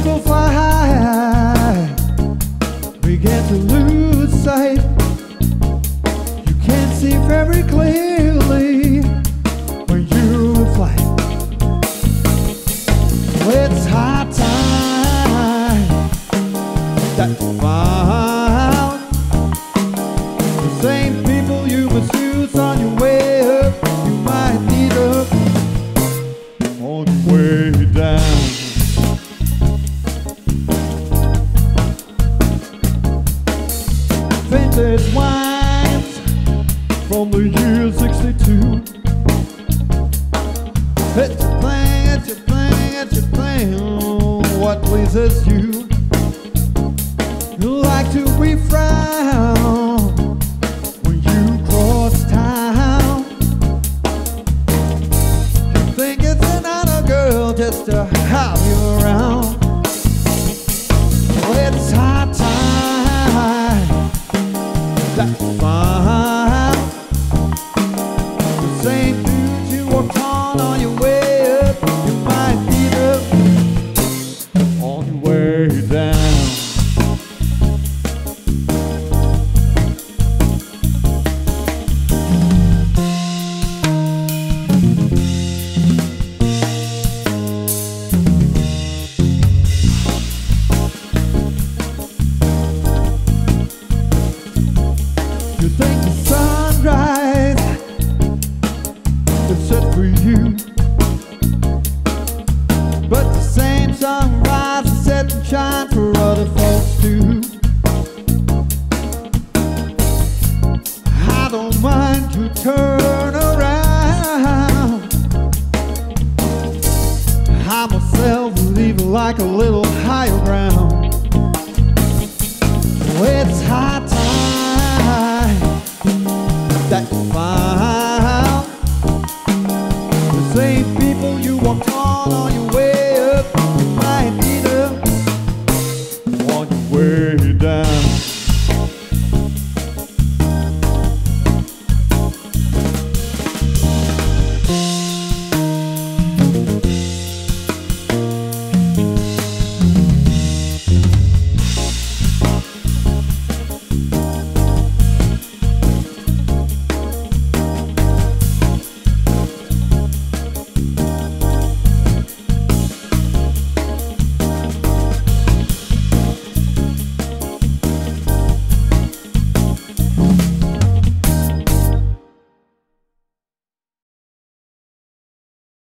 people fly high begin to lose sight. You can't see very clearly when you fly. It's high time that you found the same people you misuse on your way up. You might need up on your way down. Vintage wines from the year 62. It's your thing, it's your thing, it's your thing. What pleases you? You like to be frowned when you cross town. You think it's another girl just to have you around. Well, it's high time that you find the same dudes you walked on your way up. You might beat up on your way down. You think the sunrise is set for you, but the same sunrise is set and shine for other folks too. I don't mind you turn around. I myself will leave it like a little higher ground.